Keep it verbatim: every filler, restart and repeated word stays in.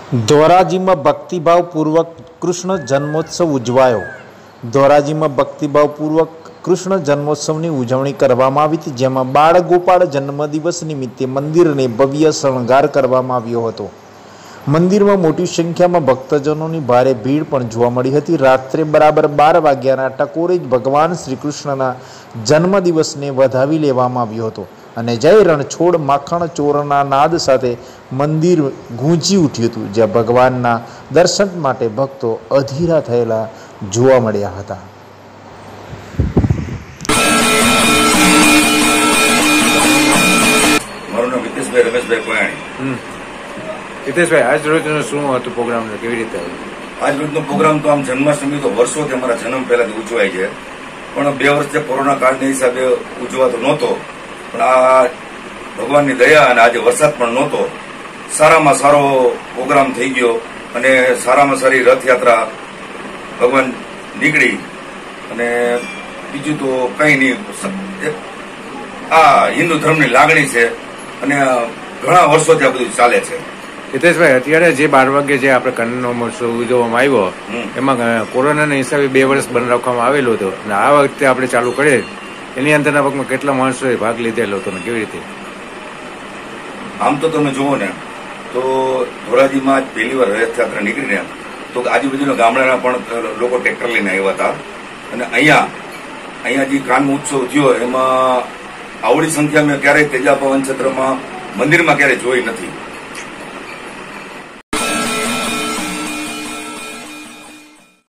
ધોરાજીમાં ભક્તિભાવપૂર્વક કૃષ્ણ જન્મોત્સવ ઉજવાયો. ધોરાજીમાં ભક્તિભાવપૂર્વક કૃષ્ણ જન્મોત્સવની ઉજવણી કરવામાં આવી હતી, જેમાં બાળગોપાળ જન્મદિવસ નિમિત્તે મંદિરને ભવ્ય શણગાર કરવામાં આવ્યો હતો. મંદિરમાં મોટી સંખ્યામાં ભક્તજનોની ભારે ભીડ પણ જોવા મળી હતી. રાત્રે બરાબર બાર વાગ્યાના ટકોરે જ ભગવાન શ્રી કૃષ્ણના જન્મદિવસને વધાવી લેવામાં આવ્યો હતો અને જય રણછોડ માખણ ચોરના નાદ સાથે મંદિર ગૂંજી ઉઠ્યું હતું, જ્યાં ભગવાનના દર્શન માટે ભક્તો અધીરા થયેલા જોવા મળ્યા હતા. મારું નામ હિતેશભાઈ રમેશભાઈ કોયાણી. હિતેશભાઈ, આજ રોજનો શું હતું પ્રોગ્રામ, કેવી રીતે? આજ રોજનો પ્રોગ્રામ તો આમ જન્માષ્ટમી તો વર્ષોથી અમારા જન્મ પહેલાથી ઉજવાય છે, પણ બે વર્ષથી કોરોના કાળના હિસાબે ઉજવાતો નહોતો. પણ આ ભગવાનની દયા અને આજે વરસાદ પણ નહોતો, સારામાં સારો પ્રોગ્રામ થઈ ગયો અને સારામાં સારી રથયાત્રા ભગવાન નીકળી. અને બીજું તો કંઈ નહીં, આ હિન્દુ ધર્મની લાગણી છે અને ઘણા વર્ષોથી આ બધું ચાલે છે. હિતેશભાઈ, અત્યારે જે બાર વાગે જે આપણે કન્નનો મહોત્સવ ઉજવવામાં આવ્યો, એમાં કોરોનાના હિસાબે બે વર્ષ બંધ રાખવામાં આવેલો હતો અને આ વખતે આપણે ચાલુ કરીએ, એની અંદરના ભાગમાં કેટલા માણસોએ ભાગ લીધેલો હતો ને કેવી રીતે? આમ તો તમે જુઓ ને તો ધોરાજીમાં પહેલી વાર રથયાત્રા નીકળીને તો આજુબાજુના ગામડાના પણ લોકો ટ્રેક્ટર લઈને આવ્યા હતા. અને અહીંયા અહીંયા જે કાનનો ઉત્સવ થયો એમાં આવડી સંખ્યા મેં ક્યારેય તેજાપવન ક્ષેત્રમાં મંદિરમાં ક્યારેય જોઈ નથી.